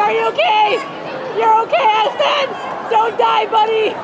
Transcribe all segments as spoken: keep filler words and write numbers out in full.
Are you okay? You're okay, Aston? Don't die, buddy.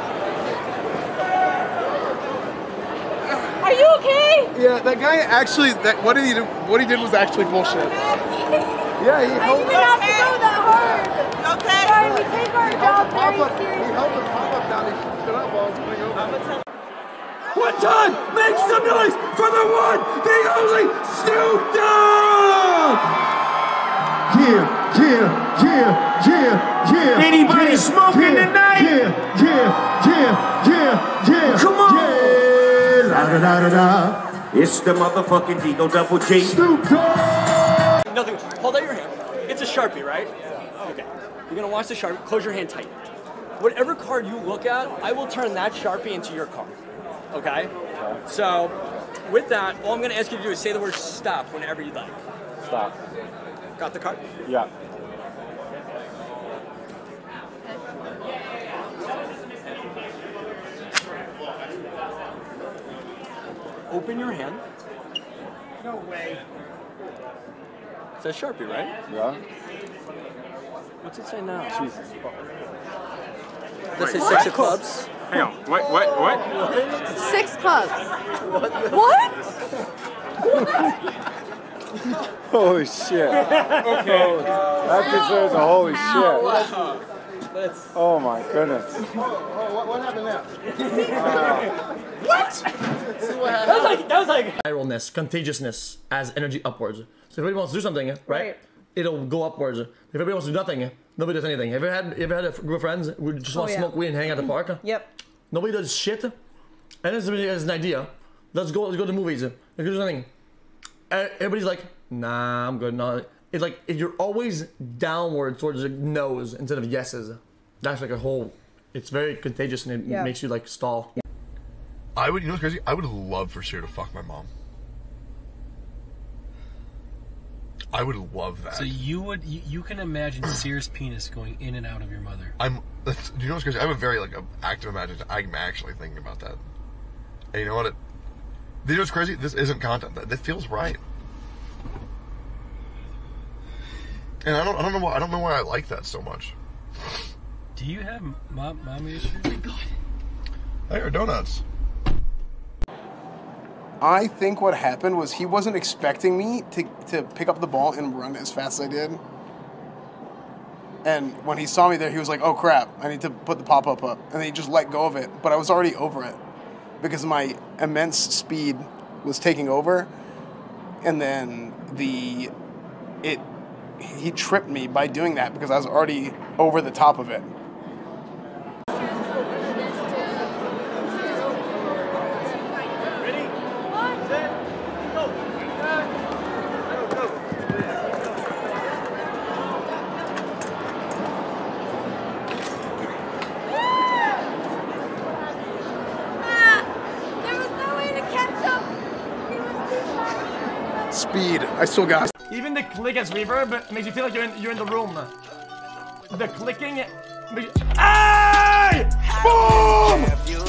Are you okay? Yeah, that guy actually, that what he did, what he did was actually bullshit. Yeah, he helped. You didn't have to go that hard. Okay. Sorry, we take our job very seriously. He held the pop-up down, he stood up while I was putting over. One time, make some noise for the one, the only Snoop Dogg! Yeah, yeah, yeah, yeah, yeah. Anybody yeah, smoking yeah, tonight? Yeah, yeah, yeah, yeah, yeah. Come on! Yeah, la da da da da. It's the motherfucking Dino Double G. Snoop Dogg! Nothing. Hold out your hand. It's a Sharpie, right? Okay. You're gonna watch the Sharpie. Close your hand tight. Whatever card you look at, I will turn that Sharpie into your card. Okay? So, with that, all I'm gonna ask you to do is say the word stop whenever you'd like. Stop. Got the card? Yeah. Open your hand. No way. It says Sharpie, right? Yeah. What's it say now? Jesus. This is six of clubs. Hang on. What? What? What? Six clubs. What? Holy shit. Okay. That deserves a holy shit. That's Oh my goodness. Oh, what, what happened there? Uh, what? That was like that was like viralness, contagiousness as energy upwards. So if everybody wants to do something, right? right. It'll go upwards. If everybody wants to do nothing, nobody does anything. Have you ever had, you ever had a group of friends who just want to oh, yeah. smoke weed and hang out at the park? Yep. Nobody does shit. And it's, it's an idea. Let's go. Let's go to the movies. Let's do something. Everybody's like, nah, I'm good. No, it's like you're always downward towards the no's instead of yeses. That's like a whole. It's very contagious and it yeah. makes you like stall. Yeah. I would. You know what's crazy? I would love for Sear to fuck my mom. I would love that. So you would, you, you can imagine Sear's penis going in and out of your mother. I'm, that's, do you know what's crazy? I have a very, like, a active imagination. I'm actually thinking about that. And you know what? It, you know what's crazy? This isn't content. That, that feels right. And I don't, I don't know why, I don't know why I like that so much. Do you have mom, mommy issues? Oh my God. Hey, are donuts. I think what happened was he wasn't expecting me to, to pick up the ball and run as fast as I did. And when he saw me there, he was like, oh crap, I need to put the pop-up up. And then he just let go of it. But I was already over it because my immense speed was taking over. And then the it he tripped me by doing that because I was already over the top of it. Speed. I still got. Even the click as reverb makes you feel like you're in, you're in the room. The clicking. Hey! Boom!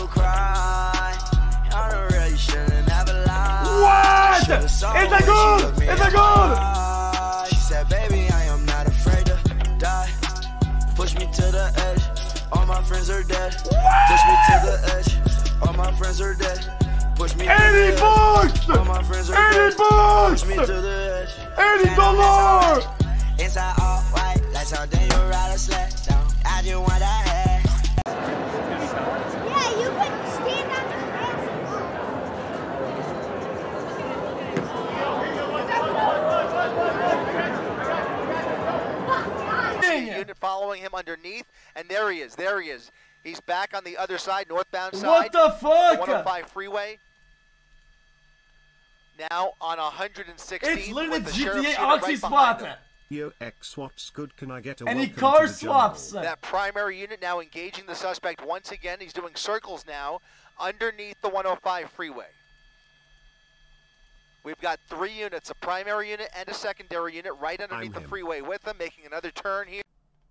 What? Is that good? Is that good? She said, "Baby, I am not afraid to die. Push me to the edge. All my friends are dead. Push me to the edge. All my friends are dead." Push me eighty bucks! eighty bucks! eighty dollars! Inside all white, like something you ride a sled down. I just want that head. Yeah, you could stand on the unit following him underneath, and there he is, there he is. He's back on the other side, northbound side. What the fuck? one oh five freeway. Now on one hundred sixteen. It's literally with the G T A sheriff Oxy right spot. Yo, X what's good? Can I get a Any welcome car to the swaps? jungle? That primary unit now engaging the suspect once again. He's doing circles now underneath the one oh five freeway. We've got three units, a primary unit and a secondary unit right underneath I'm the him. freeway with them, making another turn here.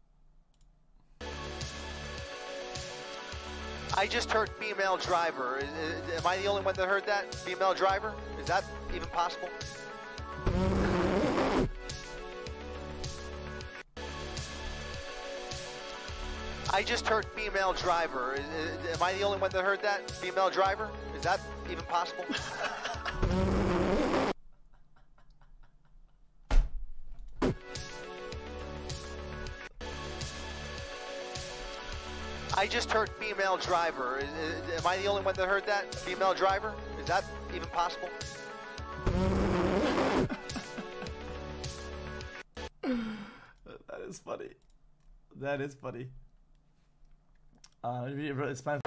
I just heard female driver. Is, is, am I the only one that heard that? Female driver? Is that even possible? I just heard female driver. Is, is, am I the only one that heard that? Female driver? Is that even possible? I just heard female driver. Is, is, am I the only one that heard that? Female driver? Is that even possible? That is funny. That is funny. Uh, it's fine.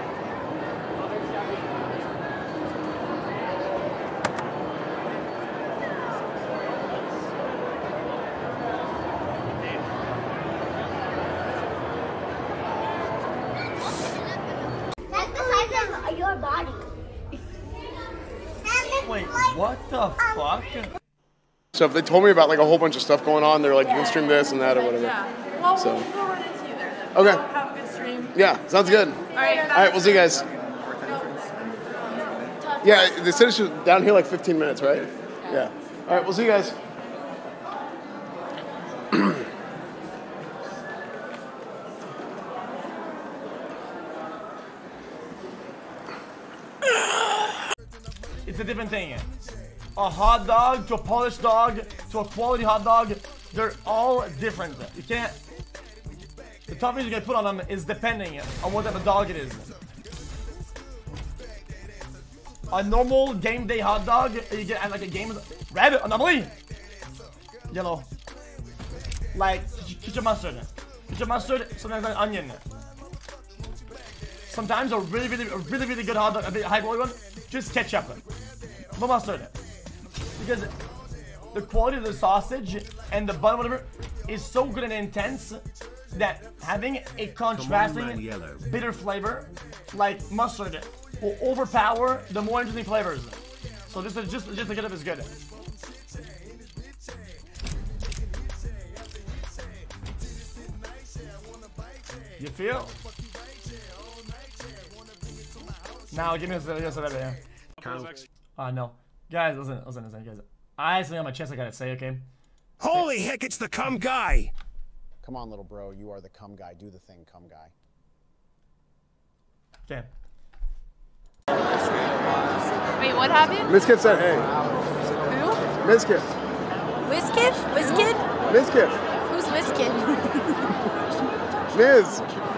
That's the size of your body. Wait, what the fuck? So if they told me about like a whole bunch of stuff going on, they're like, you can stream this and that or whatever. Yeah. Well, So. we'll, we'll run into you there then. Okay. So have a good stream. Yeah, sounds good. All right. All right, we'll see you guys. Yeah, they said it's just down here like fifteen minutes, right? Yeah. All right, we'll see you guys. It's a different thing. A hot dog to a polished dog to a quality hot dog, they're all different. You can't. The toppings you can put on them is depending on what type of dog it is. A normal game day hot dog, you get at like a game red, anomaly, yellow. Like ketchup mustard, ketchup mustard, sometimes like onion. Sometimes a really, really, a really, really good hot dog, a bit high quality one, just ketchup, no mustard. Because the quality of the sausage and the bun, whatever, is so good and intense that having a contrasting man, yellow. bitter flavor like mustard will overpower the more interesting flavors. So this is just just to get up is good. You feel? Now give me this, this over here. Uh no. Guys, listen, listen, listen, guys. I have something on my chest I gotta say, okay? Holy heck, it's the cum guy! Come on, little bro, you are the cum guy. Do the thing, cum guy. Okay. Wait, what happened? Mizkif said hey. Who? Mizkif. Wizkid? Wizkid? Mizkif. Who's Wizkid? Miz.